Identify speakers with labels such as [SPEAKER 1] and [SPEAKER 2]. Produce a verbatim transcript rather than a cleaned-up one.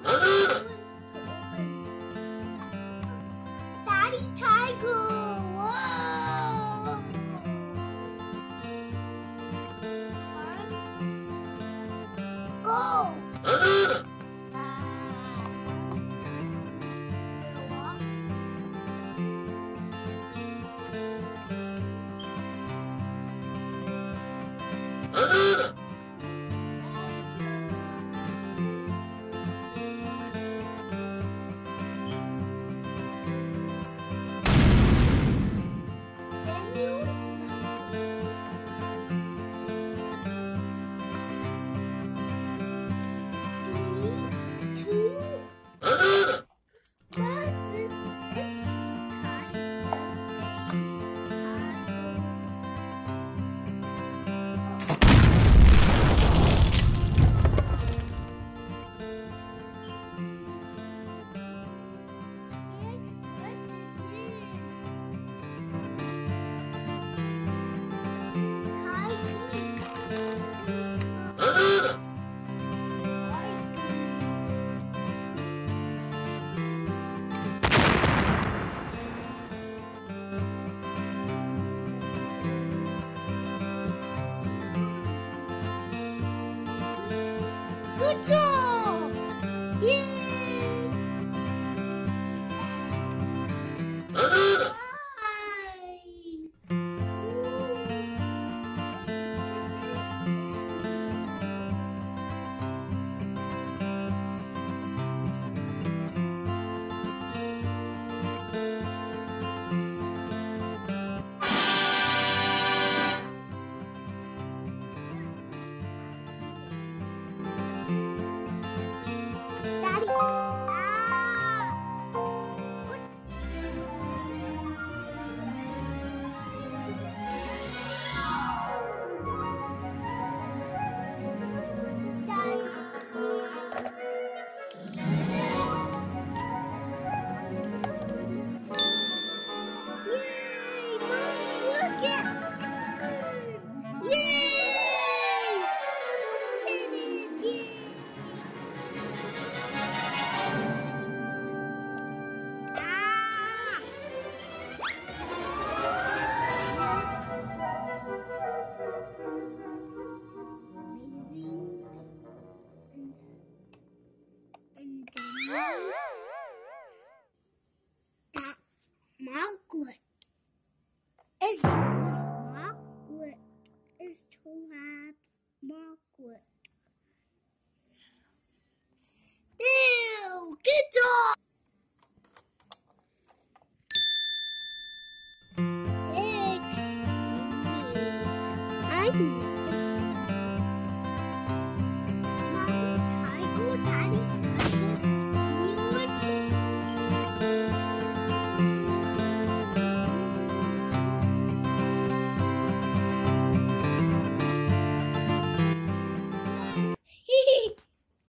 [SPEAKER 1] Daddy Tiger! Whoa! Go! Good job! Yes! Bye! Daddy! Ah! Yay! Mommy, look it! It's food! Yay! Look at it! Yay! Ah! Amazing. And, and then that's Margaret. It's yours. Margaret is to have Margaret. Ew! Good job! Thanks. I need